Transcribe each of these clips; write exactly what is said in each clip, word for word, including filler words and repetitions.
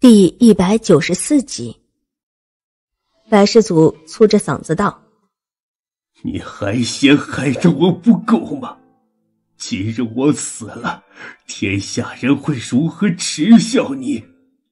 第一百九十四集，白世祖粗着嗓子道： 你还嫌害着我不够吗？今日我死了，天下人会如何耻笑你？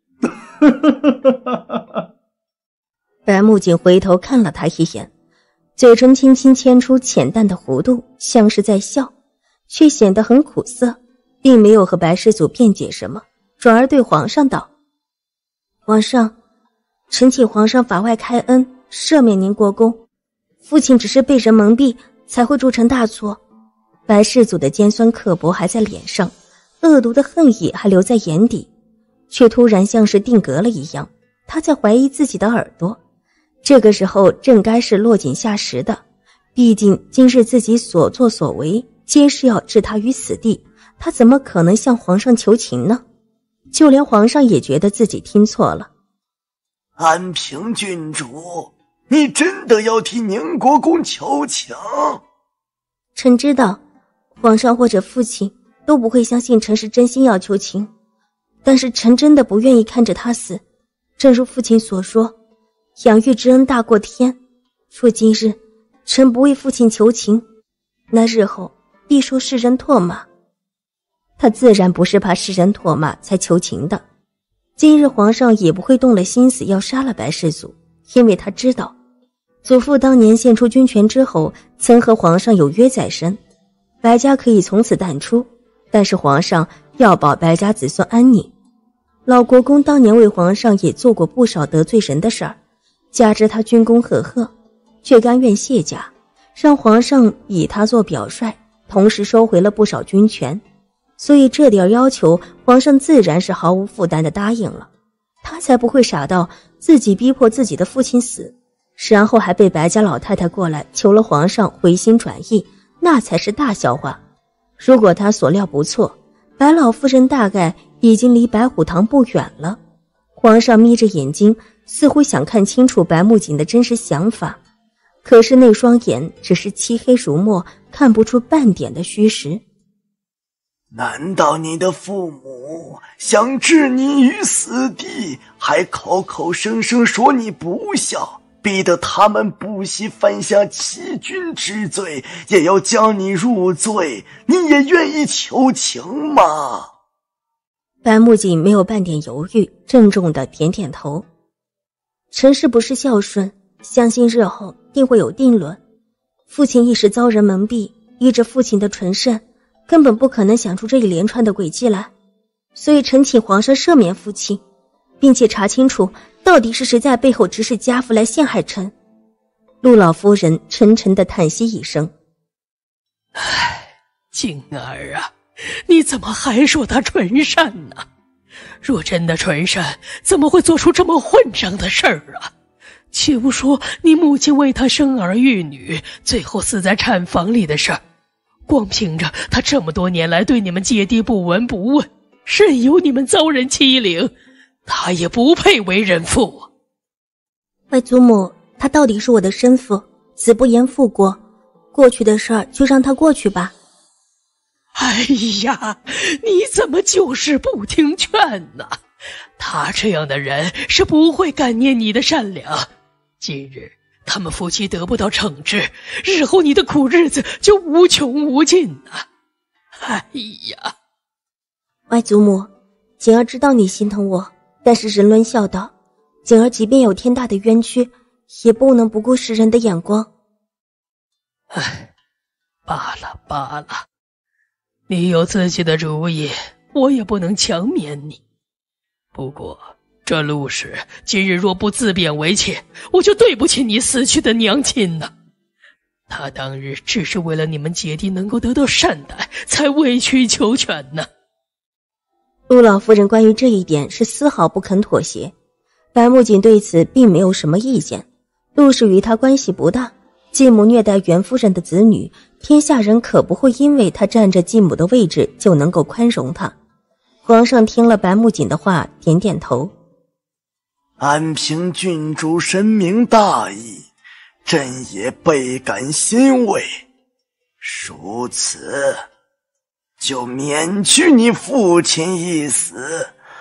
白木槿回头看了他一眼，嘴唇轻轻牵出浅淡的弧度，像是在笑，却显得很苦涩，并没有和白世祖辩解什么，转而对皇上道：皇上，臣请皇上法外开恩，赦免您国公。父亲只是被人蒙蔽，才会铸成大错。白世祖的尖酸刻薄还在脸上，恶毒的恨意还留在眼底，却突然像是定格了一样，他在怀疑自己的耳朵。这个时候正该是落井下石的，毕竟今日自己所作所为皆是要置他于死地，他怎么可能向皇上求情呢？就连皇上也觉得自己听错了。 安平郡主，你真的要替宁国公求情？ 臣知道皇上或者父亲都不会相信臣是真心要求情，但是臣真的不愿意看着他死。正如父亲所说，养育之恩大过天，若今日臣不为父亲求情，那日后必受世人唾骂。他自然不是怕世人唾骂才求情的，今日皇上也不会动了心思要杀了白世祖，因为他知道祖父当年献出军权之后，曾和皇上有约在身，白家可以从此淡出，但是皇上要保白家子孙安宁。老国公当年为皇上也做过不少得罪人的事儿，加之他军功赫赫，却甘愿卸甲，让皇上以他做表率，同时收回了不少军权。所以这点要求皇上自然是毫无负担地答应了，他才不会傻到自己逼迫自己的父亲死，然后还被白家老太太过来求了皇上回心转意，那才是大笑话。如果他所料不错，白老夫人大概已经离白虎堂不远了。皇上眯着眼睛，似乎想看清楚白木槿的真实想法，可是那双眼只是漆黑如墨，看不出半点的虚实。 难道你的父母想置你于死地，还口口声声说你不孝，逼得他们不惜犯下欺君之罪，也要将你入罪，你也愿意求情吗？ 白木槿没有半点犹豫，郑重地点点头。臣是不是孝顺，相信日后定会有定论。父亲一时遭人蒙蔽，依着父亲的纯善，根本不可能想出这一连串的诡计来，所以臣请皇上赦免父亲，并且查清楚到底是谁在背后指使家父来陷害臣。陆老夫人沉沉地叹息一声： 唉，静儿啊，你怎么还说他纯善呢？若真的纯善，怎么会做出这么混账的事儿啊？且不说你母亲为他生儿育女，最后死在产房里的事儿，光凭着他这么多年来对你们姐弟不闻不问，任由你们遭人欺凌，他也不配为人父。 外祖母，他到底是我的生父，子不言父过，过去的事儿就让他过去吧。 哎呀，你怎么就是不听劝呢？他这样的人是不会感念你的善良，今日他们夫妻得不到惩治，日后你的苦日子就无穷无尽啊！哎呀， 外祖母，景儿知道你心疼我，但是人伦孝道，景儿即便有天大的冤屈，也不能不顾世人的眼光。 唉，罢了罢了，你有自己的主意，我也不能强勉你。不过这陆氏今日若不自贬为妾，我就对不起你死去的娘亲呢。他当日只是为了你们姐弟能够得到善待，才委曲求全呢。 陆老夫人关于这一点是丝毫不肯妥协，白木槿对此并没有什么意见。陆氏与他关系不大，继母虐待袁夫人的子女，天下人可不会因为他占着继母的位置就能够宽容他。皇上听了白木槿的话，点点头。 安平郡主深明大义，朕也倍感欣慰。如此，就免去你父亲一死，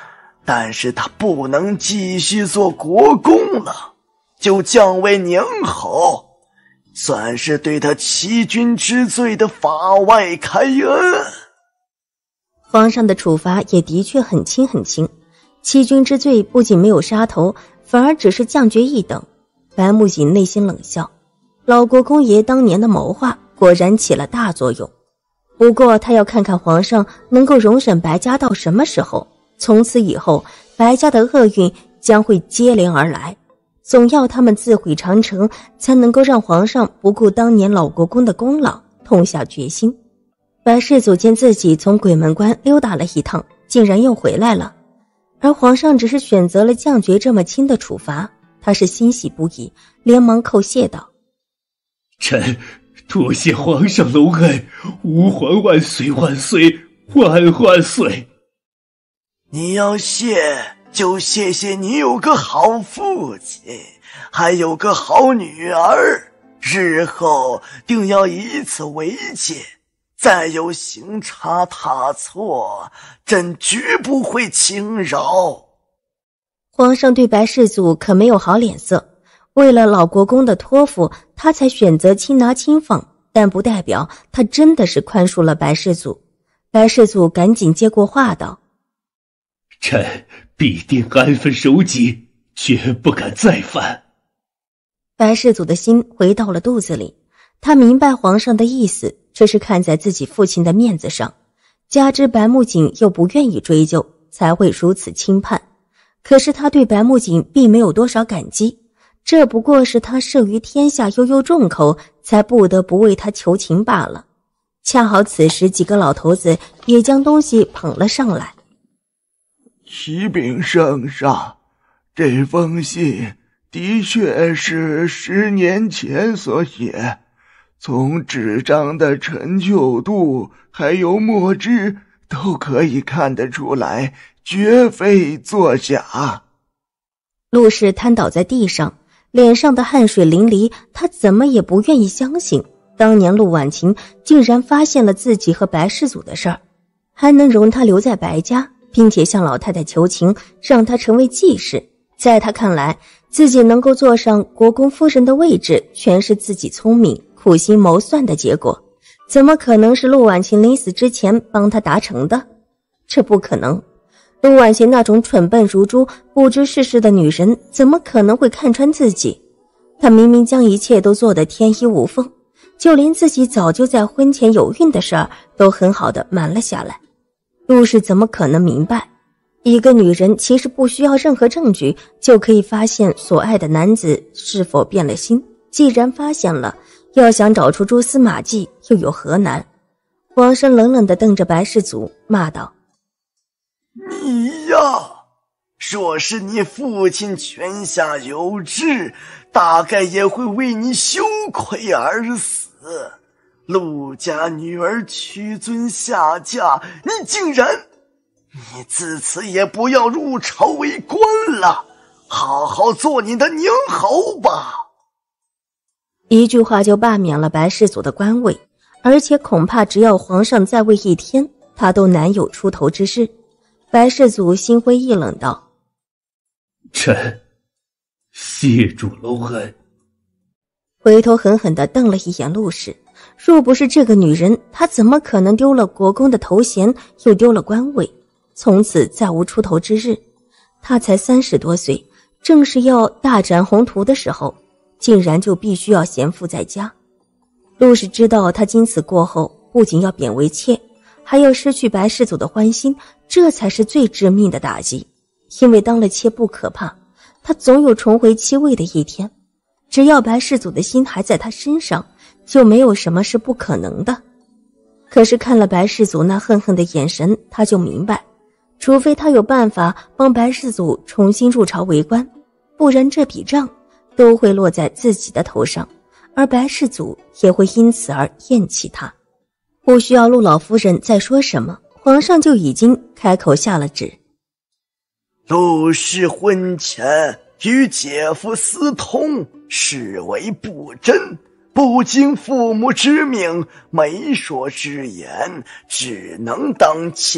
但是他不能继续做国公了，就降为宁侯，算是对他欺君之罪的法外开恩。 皇上的处罚也的确很轻很轻，欺君之罪不仅没有杀头，反而只是降爵一等。白木槿内心冷笑，老国公爷当年的谋划果然起了大作用。不过他要看看皇上能够容忍白家到什么时候，从此以后白家的厄运将会接连而来，总要他们自毁长城，才能够让皇上不顾当年老国公的功劳，痛下决心。白世祖见自己从鬼门关溜达了一趟，竟然又回来了，而皇上只是选择了降爵这么轻的处罚，他是欣喜不已，连忙叩谢道： 臣多谢皇上隆恩，吾皇万岁万岁万万岁。 你要谢就谢谢你有个好父亲，还有个好女儿，日后定要以此为戒，再有行差踏错，朕绝不会轻饶。 皇上对白世祖可没有好脸色，为了老国公的托付，他才选择轻拿轻放，但不代表他真的是宽恕了白世祖。白世祖赶紧接过话道： 臣必定安分守己，绝不敢再犯。 白世祖的心回到了肚子里，他明白皇上的意思，这是看在自己父亲的面子上，加之白木槿又不愿意追究，才会如此轻判。可是他对白木槿并没有多少感激，这不过是他慑于天下悠悠众口，才不得不为他求情罢了。恰好此时几个老头子也将东西捧了上来。 启禀圣上，这封信的确是十年前所写，从纸张的陈旧度还有墨汁都可以看得出来，绝非作假。 陆氏瘫倒在地上，脸上的汗水淋漓，他怎么也不愿意相信，当年陆婉晴竟然发现了自己和白世祖的事儿，还能容他留在白家，并且向老太太求情，让他成为继室。在他看来，自己能够坐上国公夫人的位置，全是自己聪明苦心谋算的结果，怎么可能是陆婉晴临死之前帮他达成的？这不可能。陆婉晴那种蠢笨如猪、不知世事的女人，怎么可能会看穿自己？她明明将一切都做得天衣无缝，就连自己早就在婚前有孕的事儿都很好的瞒了下来。陆氏怎么可能明白，一个女人其实不需要任何证据就可以发现所爱的男子是否变了心，既然发现了，要想找出蛛丝马迹又有何难？皇上冷冷地瞪着白世祖，骂道： 你呀，若是你父亲泉下有知，大概也会为你羞愧而死。陆家女儿屈尊下嫁，你竟然……你自此也不要入朝为官了，好好做你的宁侯吧。 一句话就罢免了白世祖的官位，而且恐怕只要皇上在位一天，他都难有出头之日。白世祖心灰意冷道： 臣谢主隆恩。 回头狠狠地瞪了一眼陆氏，若不是这个女人，他怎么可能丢了国公的头衔，又丢了官位，从此再无出头之日？他才三十多岁，正是要大展宏图的时候，竟然就必须要闲赋在家。陆氏知道他经此过后，不仅要贬为妾，还要失去白世祖的欢心，这才是最致命的打击。因为当了妾不可怕，他总有重回妻位的一天，只要白世祖的心还在他身上，就没有什么是不可能的。可是看了白世祖那恨恨的眼神，他就明白，除非他有办法帮白世祖重新入朝为官，不然这笔账都会落在自己的头上，而白世祖也会因此而厌弃他。不需要陆老夫人再说什么，皇上就已经开口下了旨。 陆氏婚前与姐夫私通，视为不贞，不经父母之命，媒妁之言，只能当妾。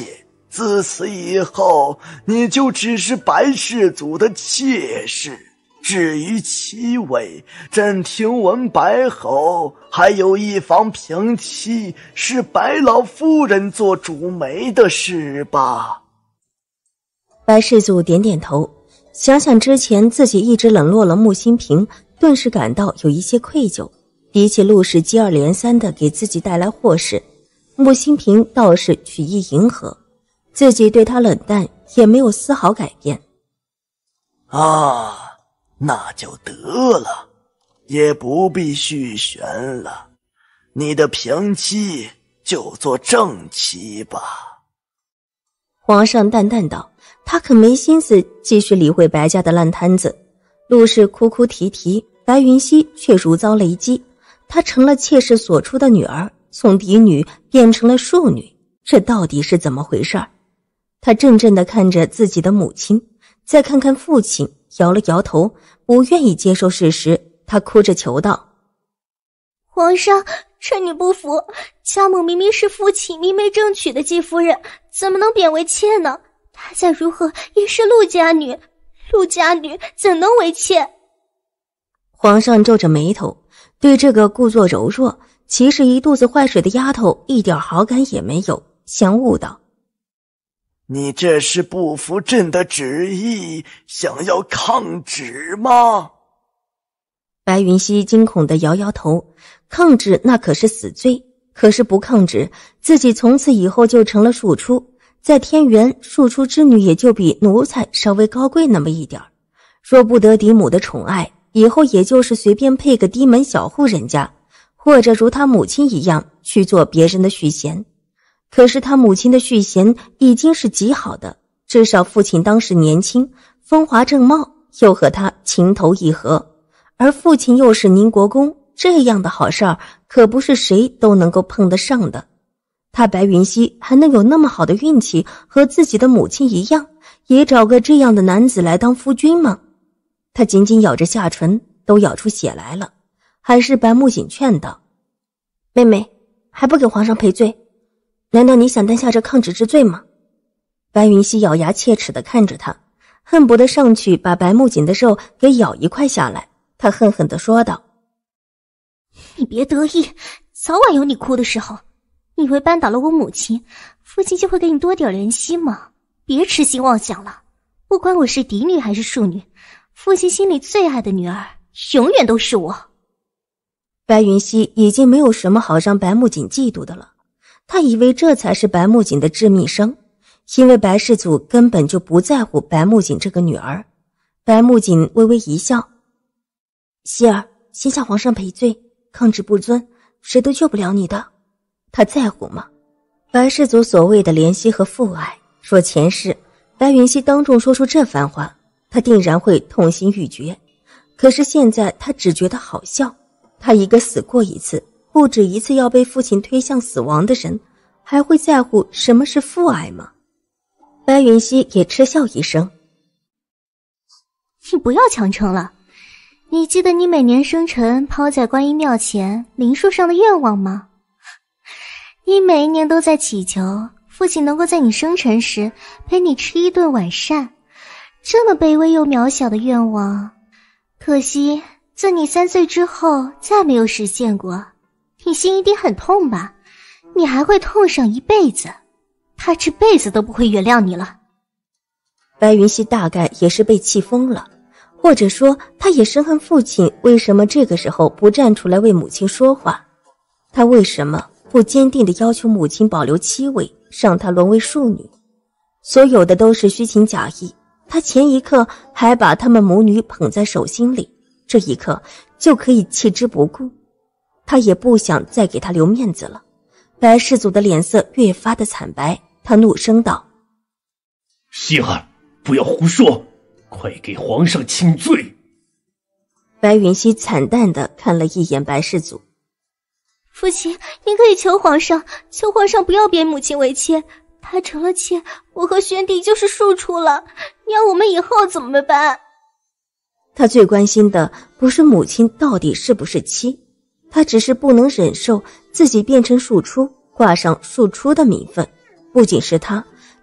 自此以后，你就只是白氏族的妾室。至于七位，朕听闻白侯还有一房平妻，是白老夫人做主媒的事吧？ 白氏祖点点头，想想之前自己一直冷落了穆新平，顿时感到有一些愧疚。比起陆氏接二连三的给自己带来祸事，穆新平倒是曲意迎合，自己对他冷淡也没有丝毫改变。 啊，那就得了，也不必续弦了。你的平妻就做正妻吧。 皇上淡淡道，他可没心思继续理会白家的烂摊子。陆氏哭哭啼啼，白云溪却如遭雷击，她成了妾室所出的女儿，从嫡女变成了庶女，这到底是怎么回事？她怔怔地看着自己的母亲，再看看父亲，摇了摇头，不愿意接受事实。她哭着求道： 皇上，臣女不服，家母明明是父亲明媒正娶的继夫人，怎么能贬为妾呢？她再如何也是陆家女，陆家女怎能为妾？ 皇上皱着眉头，对这个故作柔弱其实一肚子坏水的丫头一点好感也没有，相误道： 你这是不服朕的旨意，想要抗旨吗？ 白云溪惊恐地摇摇头，抗旨那可是死罪，可是不抗旨，自己从此以后就成了庶出，在天元庶出之女也就比奴才稍微高贵那么一点，若不得嫡母的宠爱，以后也就是随便配个低门小户人家，或者如他母亲一样去做别人的续弦。可是他母亲的续弦已经是极好的，至少父亲当时年轻风华正茂，又和他情投意合，而父亲又是宁国公，这样的好事儿可不是谁都能够碰得上的。他白云溪还能有那么好的运气，和自己的母亲一样，也找个这样的男子来当夫君吗？他紧紧咬着下唇，都咬出血来了。还是白木槿劝道：妹妹，还不给皇上赔罪？难道你想担下这抗旨之罪吗？白云溪咬牙切齿地看着他，恨不得上去把白木槿的肉给咬一块下来。他恨恨地说道： 你别得意，早晚有你哭的时候。你以为扳倒了我母亲，父亲就会给你多点怜惜吗？别痴心妄想了，不管我是嫡女还是庶女，父亲心里最爱的女儿永远都是我。 白云溪已经没有什么好让白木槿嫉妒的了，他以为这才是白木槿的致命伤，因为白氏祖根本就不在乎白木槿这个女儿。白木槿微微一笑：希儿，先向皇上赔罪，抗旨不遵，谁都救不了你的。他在乎吗？白氏祖所谓的怜惜和父爱，若前世白云溪当众说出这番话，他定然会痛心欲绝。可是现在他只觉得好笑，他一个死过一次不止一次要被父亲推向死亡的人，还会在乎什么是父爱吗？白云溪也嗤笑一声： 你不要强撑了，你记得你每年生辰抛在观音庙前灵树上的愿望吗？你每一年都在祈求父亲能够在你生辰时陪你吃一顿晚膳，这么卑微又渺小的愿望，可惜自你三岁之后再没有实现过。你心一定很痛吧？你还会痛上一辈子，他这辈子都不会原谅你了。 白云溪大概也是被气疯了，或者说他也深恨父亲为什么这个时候不站出来为母亲说话，他为什么不坚定地要求母亲保留妻位，让她沦为庶女？所有的都是虚情假意，他前一刻还把他们母女捧在手心里，这一刻就可以弃之不顾。他也不想再给他留面子了。白氏祖的脸色越发的惨白，他怒声道： 希儿，不要胡说，快给皇上请罪。 白云溪惨淡地看了一眼白氏祖： 父亲，您可以求皇上，求皇上不要贬母亲为妾，她成了妾，我和宣帝就是庶出了，你要我们以后怎么办？ 他最关心的不是母亲到底是不是妻，他只是不能忍受自己变成庶出，挂上庶出的名分。不仅是他，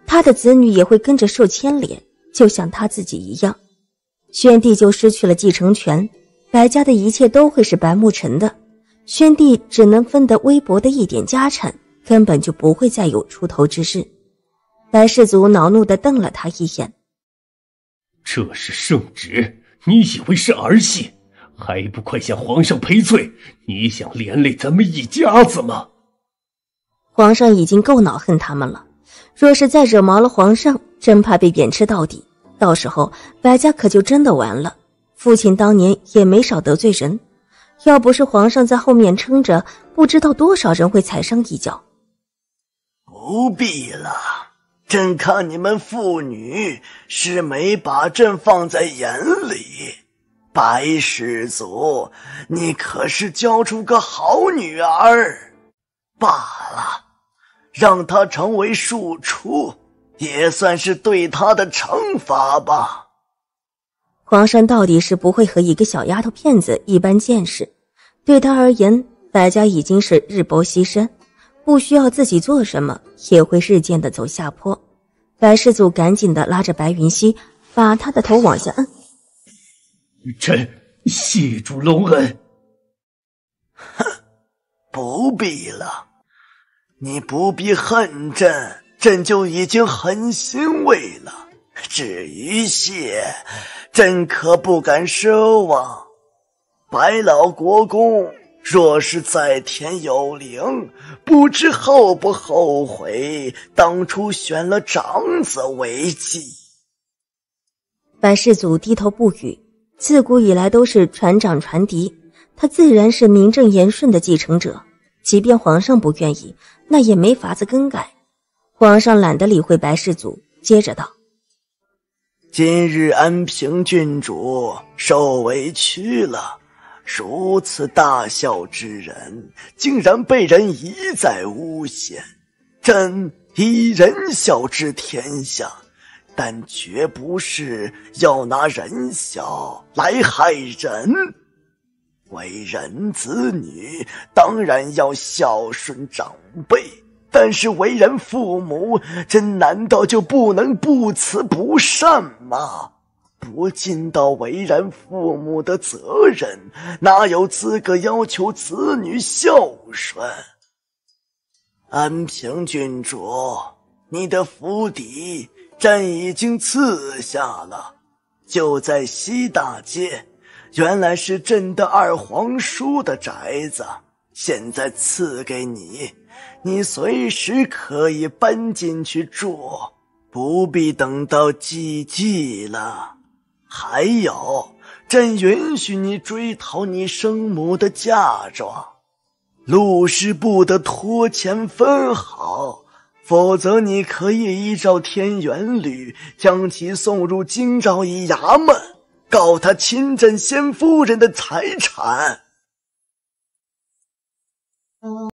他的子女也会跟着受牵连，就像他自己一样。宣帝就失去了继承权，白家的一切都会是白慕辰的，宣帝只能分得微薄的一点家产，根本就不会再有出头之日。白氏族恼怒地瞪了他一眼。 这是圣旨，你以为是儿戏？还不快向皇上赔罪？你想连累咱们一家子吗？ 皇上已经够恼恨他们了，若是再惹毛了皇上，真怕被贬斥到底，到时候白家可就真的完了。父亲当年也没少得罪人，要不是皇上在后面撑着，不知道多少人会踩上一脚。 不必了，朕看你们父女是没把朕放在眼里。白氏族，你可是教出个好女儿罢了，让她成为庶出，也算是对她的惩罚吧。 皇上到底是不会和一个小丫头片子一般见识，对他而言，白家已经是日薄西山，不需要自己做什么，也会日渐的走下坡。白氏族赶紧的拉着白云溪，把他的头往下摁。 臣谢主隆恩。 哼，不必了，你不必恨朕，朕就已经很欣慰了。至于谢，朕可不敢奢望。白老国公若是在天有灵，不知后不后悔当初选了长子为继。 白氏族低头不语，自古以来都是传长传嫡，他自然是名正言顺的继承者，即便皇上不愿意，那也没法子更改。皇上懒得理会白氏族，接着道： 今日安平郡主受委屈了，如此大孝之人，竟然被人一再诬陷。朕以仁孝治天下，但绝不是要拿仁孝来害人。为人子女，当然要孝顺长辈，但是为人父母，朕难道就不能不慈不善吗？不尽到为人父母的责任，哪有资格要求子女孝顺？安平郡主，你的府邸朕已经赐下了，就在西大街，原来是朕的二皇叔的宅子，现在赐给你，你随时可以搬进去住，不必等到祭祭了。还有，朕允许你追讨你生母的嫁妆，陆氏不得拖欠分毫，否则你可以依照天元律将其送入京兆尹衙门，告他侵占先夫人的财产。